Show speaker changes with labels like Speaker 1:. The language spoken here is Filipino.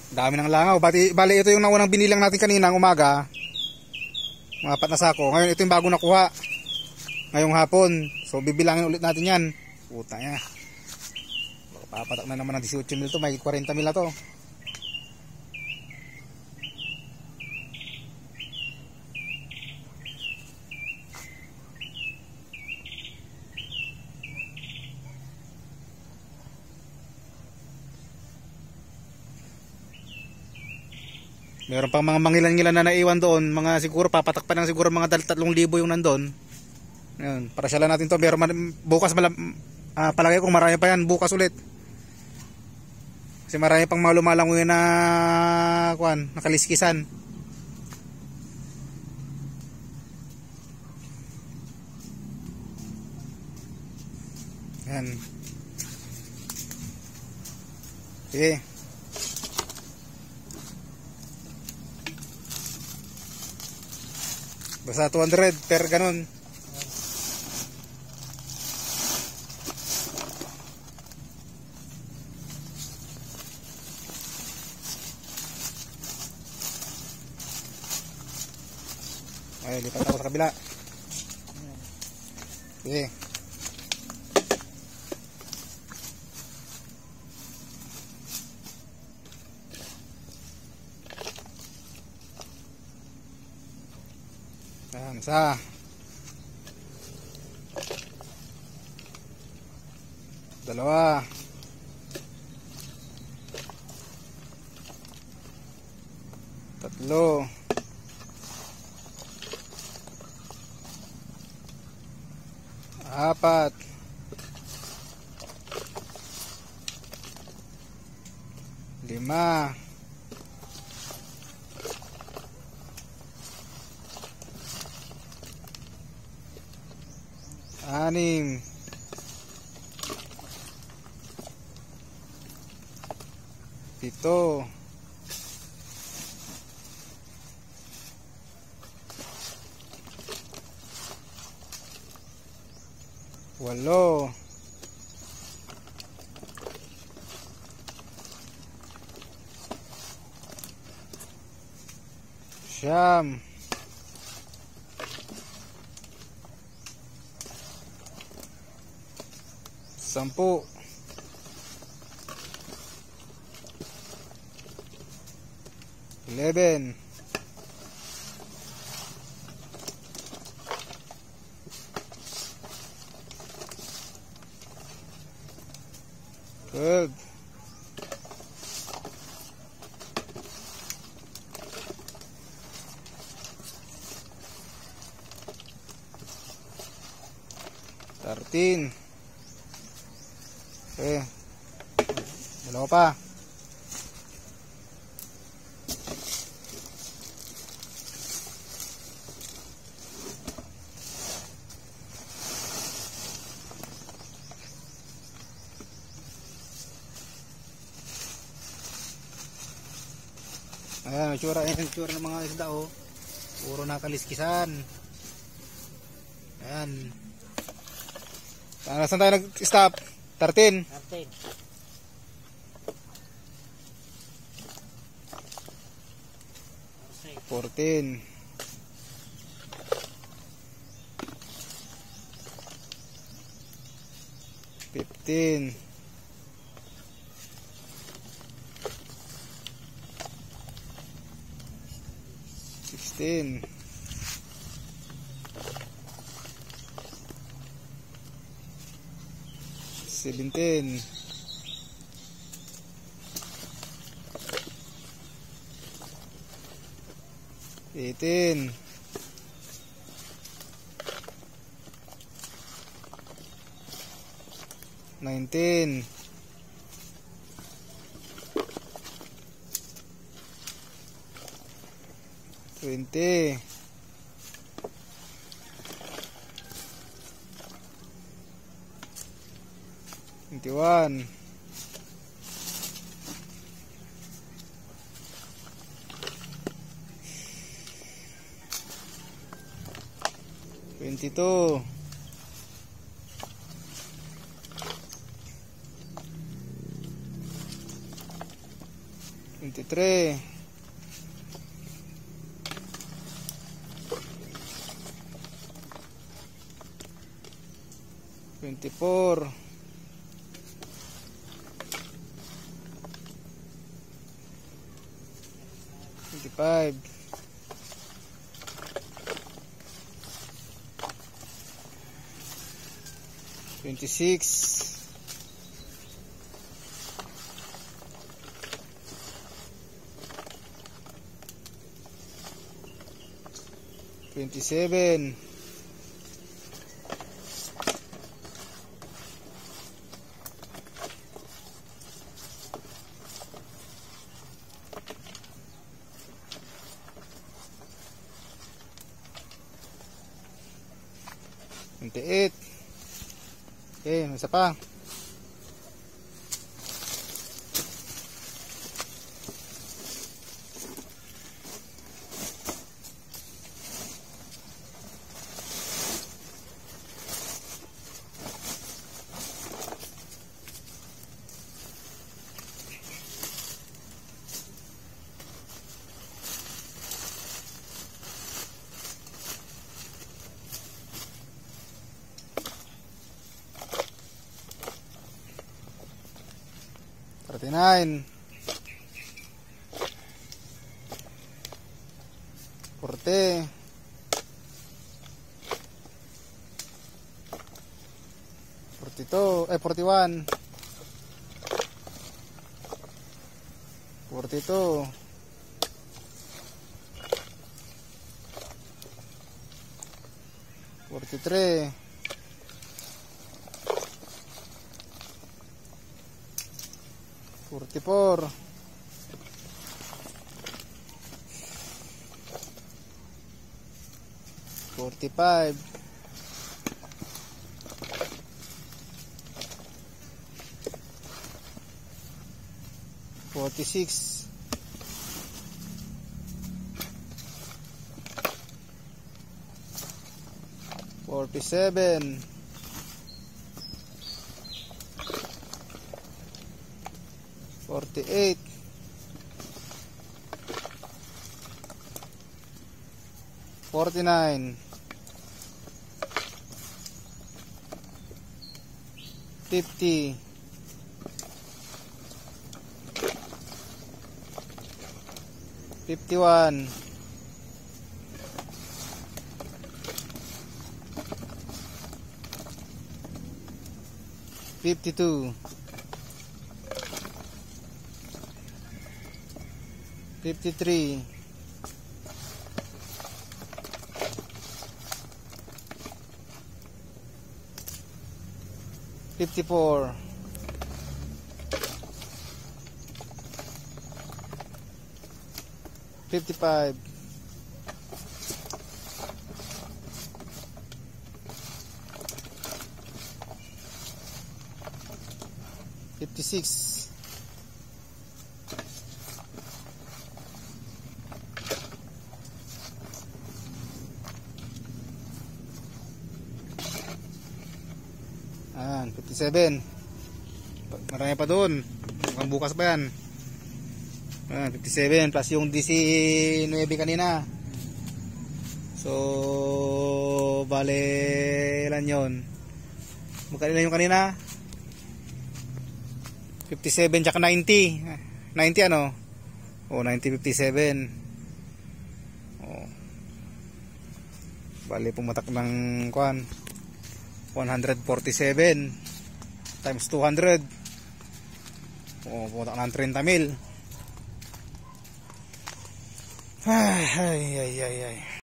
Speaker 1: Dami ng langaw. Bali ito yung naunang binilang natin kanina ng umaga. Mga 4 na sako. Ngayon ito yung bago nakuha. Ngayong hapon. So bibilangin ulit natin yan. Puta niya. Papatak na naman ng 18 mil to. May 40 mil na to. Meron pang mga mangilan-ngilan na naiwan doon. Mga siguro papatak pa ng siguro mga 3,000 yung nandun. Ayun, para syalan natin to. Meron bukas palagay kong marami pa yan bukas ulit. Kasi marami pang mga lumalangoy na nakaliskisan. Yan. Sige. Basta 200 per ganun. Ay, lipat ako sa kabila. Sige. Ayan, isa. Dalawa. Tatlo. Apat. Lima. Anim. Pito. Walo. Siyam. Sampu. Eleven. Good. 13. Okay. Dalawa pa. Ayan, itsura ng mga isda oh. Puro nakaliskisan. Ayan. Saan tayo nag-stop? 13.
Speaker 2: 13.
Speaker 1: 14. 15. 16. 17. 18. 19. 20. 21. 22. 23. 23, 24, 25, 26, 27, 28. Okay, may isa pa. Nine, 40, 42, 41, 42, 43, 44, 45, 46, 47, 48, 49, 50, 51, 52, 53, 54, 55, 56, 57. Marami pa doon. Mukhang bukas pa yan. 57 plus yung DC9 kanina. So bale ilan yun? Magkano ilan yung kanina? 57 tsaka 90. 90 ano? O 90, 57. O bale pumatak ng kuan 147 times 200. O pumatak ng 30 mil. Ay ay ay ay.